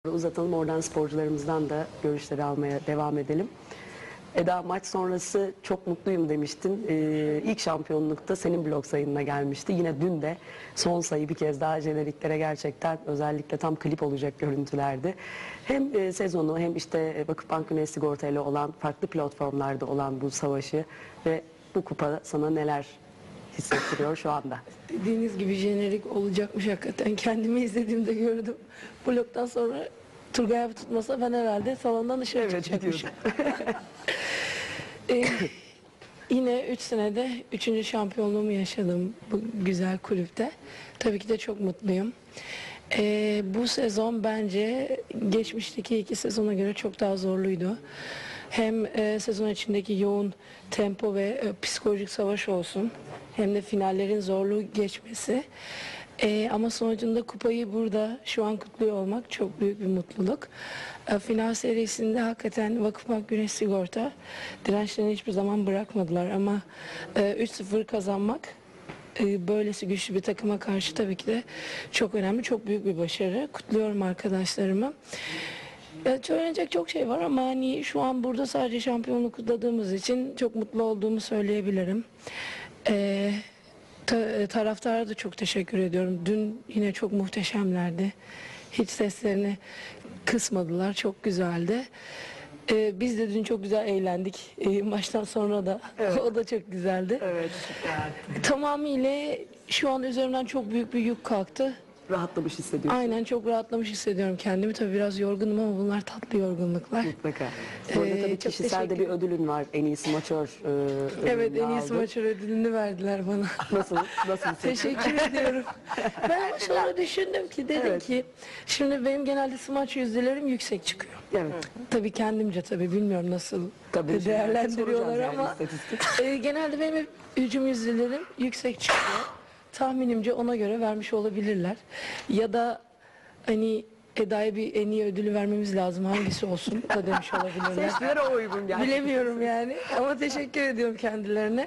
Uzatalım, oradan sporcularımızdan da görüşleri almaya devam edelim. Eda, maç sonrası çok mutluyum demiştin. İlk şampiyonlukta senin blog sayınına gelmişti. Yine dün de son sayı bir kez daha jeneriklere gerçekten özellikle tam klip olacak görüntülerdi. Hem sezonu hem işte Vakıfbank Güneş Sigorta ile olan farklı platformlarda olan bu savaşı ve bu kupa sana neler hissettiriyor şu anda? Dediğiniz gibi jenerik olacakmış hakikaten. Kendimi izlediğimde gördüm. Bloktan sonra Turgay abi tutmasa ben herhalde salondan dışarı çıkacakmışım. Yine 3 senede 3. şampiyonluğumu yaşadım bu güzel kulüpte. Tabii ki de çok mutluyum. Bu sezon bence geçmişteki 2 sezona göre çok daha zorluydu. Hem sezon içindeki yoğun tempo ve psikolojik savaş olsun, hem de finallerin zorluğu geçmesi. Ama sonucunda kupayı burada şu an kutluyor olmak çok büyük bir mutluluk. Final serisinde hakikaten Vakıfbank Güneş Sigorta dirençlerini hiçbir zaman bırakmadılar ama 3-0 kazanmak böylesi güçlü bir takıma karşı tabii ki de çok önemli, çok büyük bir başarı. Kutluyorum arkadaşlarımı. Söylenecek çok şey var ama hani şu an burada sadece şampiyonluk kutladığımız için çok mutlu olduğumu söyleyebilirim. Taraftara da çok teşekkür ediyorum. Dün yine çok muhteşemlerdi. Hiç seslerini kısmadılar. Çok güzeldi. Biz de dün çok güzel eğlendik. Maçtan sonra da. Evet. O da çok güzeldi. Evet, süper. Tamamıyla şu an üzerimden çok büyük bir yük kalktı. Rahatlamış hissediyorsun. Aynen, çok rahatlamış hissediyorum kendimi. Tabii biraz yorgunum ama bunlar tatlı yorgunluklar. Mutlaka. Burada tabii kişisel de bir ödülün var. En iyi smaçör Evet, en iyi aldın. smaçör ödülünü verdiler bana. Nasıl? Nasıl? Teşekkür ediyorum. Ben ama sonra düşündüm ki dedim ki şimdi benim genelde smaç yüzdelerim yüksek çıkıyor. Evet. Tabii kendimce bilmiyorum nasıl Tabii, değerlendiriyorlar soracağız ama istatistik. genelde benim hep hücum yüzdelerim yüksek çıkıyor. Tahminimce ona göre vermiş olabilirler. Ya da hani Eda'ya bir en iyi ödülü vermemiz lazım. Hangisi olsun da demiş olabilirler. Seçmelere uygun geldi. Bilemiyorum yani. Ama teşekkür ediyorum kendilerine.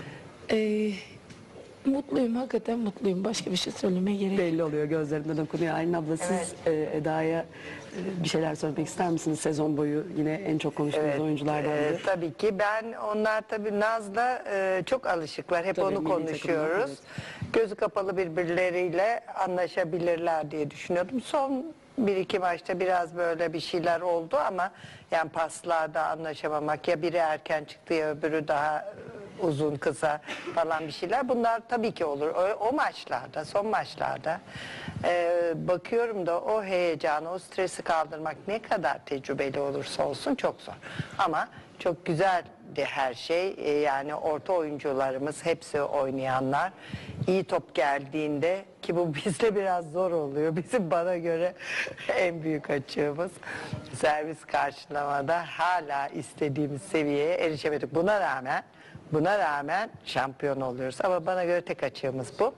Mutluyum, hakikaten mutluyum. Başka bir şey söylemeye gerek yok. Belli oluyor, gözlerinden okunuyor. Aylin abla, siz Eda'ya bir şeyler söylemek ister misiniz? Sezon boyu yine en çok konuştuğumuz oyunculardan biri. Tabii ki onlar tabii Naz'la çok alışıklar. Hep Tabii, onu milli konuşuyoruz. takımlar, Gözü kapalı birbirleriyle anlaşabilirler diye düşünüyordum. Son bir iki maçta biraz böyle bir şeyler oldu ama yani paslarda anlaşamamak, ya biri erken çıktı ya öbürü daha uzun kısa falan bir şeyler. Bunlar tabii ki olur. O maçlarda, son maçlarda bakıyorum da o heyecanı, o stresi kaldırmak ne kadar tecrübeli olursa olsun çok zor. Ama çok güzeldi her şey. Yani orta oyuncularımız, hepsi oynayanlar. İyi top geldiğinde, ki bu bizde biraz zor oluyor. Bizim bana göre en büyük açığımız, servis karşılamada hala istediğimiz seviyeye erişemedik. Buna rağmen şampiyon oluyoruz. Ama bana göre tek açığımız bu.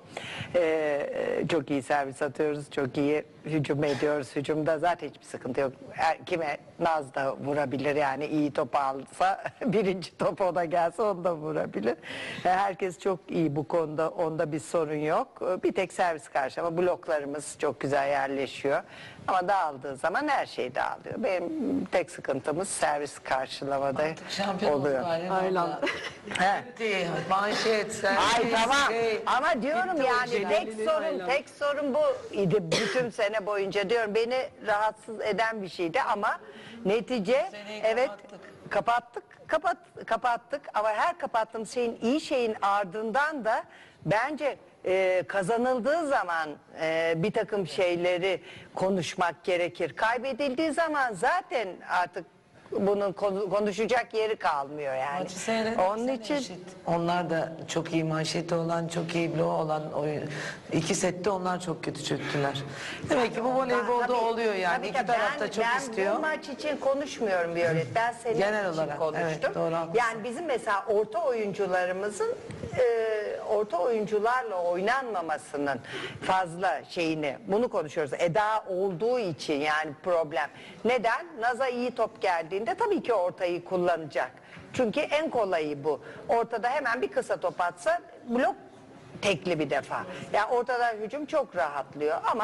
Çok iyi servis atıyoruz, çok iyi hücum ediyoruz. Hücumda zaten hiçbir sıkıntı yok. Kime Naz da vurabilir, yani iyi top alsa, birinci top ona gelse onu da vurabilir. Herkes çok iyi bu konuda, onda bir sorun yok. Bir tek servis karşılama, bloklarımız çok güzel yerleşiyor. Ama dağıldığı zaman her şey dağılıyor. Benim tek sıkıntımız servis karşılamada oluyor. Aynen. Bitti, manşet, sen. Ay tamam ama diyorum Bitti o yani işin. tek sorun bu idi bütün sene boyunca, diyorum beni rahatsız eden bir şeydi ama netice Seneyi evet kapattık. kapattık ama her kapattığımız şeyin, iyi şeyin ardından da bence kazanıldığı zaman bir takım şeyleri konuşmak gerekir. Kaybedildiği zaman zaten artık bunun konuşacak yeri kalmıyor yani. Maçı seyredin, Onun sen için eşit. Onlar da çok iyi manşeti olan, çok iyi bloğu olan oyun. İki sette onlar çok kötü çöktüler. Demek ki bu voleybolda Tabii, oluyor yani. tabii İki ki taraf da çok istiyor. Ben bu maç için konuşmuyorum Violet. Ben senin Genel için olarak, konuştum. evet, doğru, haklısın. Yani bizim mesela orta oyuncularımızın orta oyuncularla oynanmamasının fazla şeyini, bunu konuşuyoruz. Eda olduğu için yani problem. Neden? Naz'a iyi top geldiğinde tabii ki ortayı kullanacak. Çünkü en kolayı bu. Ortada hemen bir kısa top atsa blok tekli bir defa. Yani ortada hücum çok rahatlıyor ama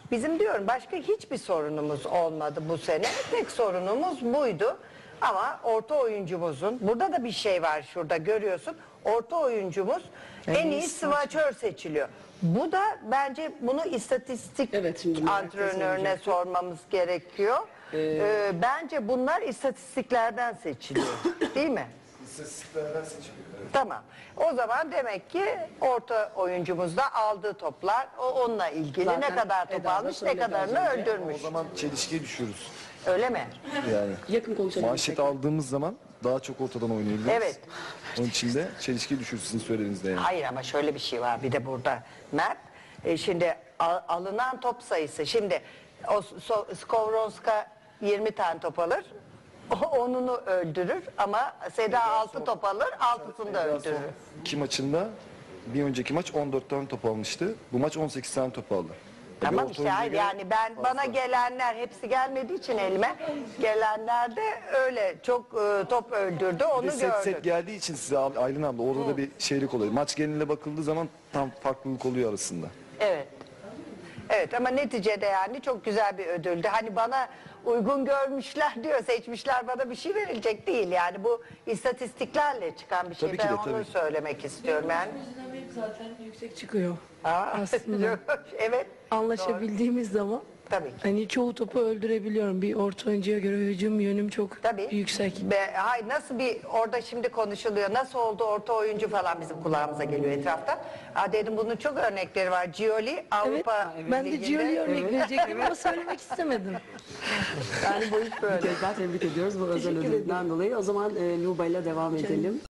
bizim diyorum başka hiçbir sorunumuz olmadı bu sene. Tek sorunumuz buydu. Ama orta oyuncumuzun, burada da bir şey var şurada görüyorsun. Orta oyuncumuz en iyi smaçör seçiliyor. Bu da bence bunu istatistik Evet, şimdi herkes antrenörüne olacaktı. sormamız gerekiyor. Bence bunlar istatistiklerden seçiliyor. Değil mi? İstatistiklerden seçiliyor. Evet. Tamam. O zaman demek ki orta oyuncumuzda aldığı toplar onunla ilgili Zaten ne kadar top Eda da almış, ne söyledi kadarını az önce. öldürmüş. O zaman çelişkiye düşüyoruz. Öyle mi? Yani Yakın konuşalım. manşet aldığımız zaman daha çok ortadan oynayabiliriz. Evet. Onun için de çelişkiye düşüyoruz sizin söylediğinizde yani. Hayır ama şöyle bir şey var bir de burada Mert. Şimdi alınan top sayısı. Şimdi o Skowronska 20 tane top alır. Onunu öldürür ama Seda 6 top alır, 6'sını da Daha son öldürür. 2 maçında bir önceki maç 14 tane top almıştı. Bu maç 18 tane top aldı. Tamam Bir işte orta hayır oyuncuya yani ben bana gelenler hepsi gelmediği için elime gelenler de öyle çok top öldürdü Bir onu de set gördük. geldiği için size Aylin abla orada da bir şeylik oluyor. Maç geneline bakıldığı zaman tam farklılık oluyor arasında. Evet. Evet ama neticede yani çok güzel bir ödüldü. Hani bana uygun görmüşler diyor, seçmişler bana bir şey verilecek değil. Yani bu istatistiklerle çıkan bir şey. Tabii ki Ben de, onu tabii ki. söylemek istiyorum yani. Dinamik zaten yüksek çıkıyor. Aa, Aslında. evet. Anlaşabildiğimiz zaman Tabii ki. hani çoğu topu öldürebiliyorum. Bir orta oyuncuya göre hücum yönüm çok Tabii. yüksek. Hay nasıl bir orada şimdi konuşuluyor. Nasıl oldu orta oyuncu falan bizim kulağımıza geliyor etrafta. Dedim bunun çok örnekleri var. Gioli Evet, Avrupa ben de Ligi'nde- Gioli'ye örnek verecektim ama söylemek istemedim. Yani bu iş Bir böyle. kez daha tebrik ediyoruz bu özel ödülden dolayı. O zaman Luba ile devam edelim.